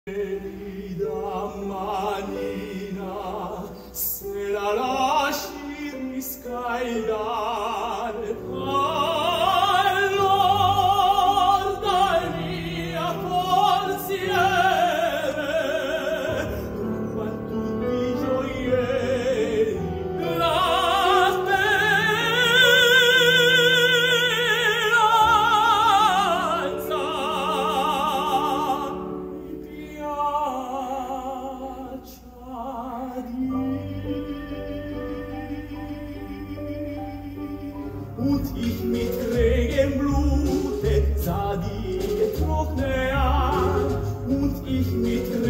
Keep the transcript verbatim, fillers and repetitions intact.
Querida manina, se la lasci riscaldare, allor dal mio forziere, ruba tutti i gioielli, la speranza. Und ich mit regem Blute sah die Getrockne an, und ich mit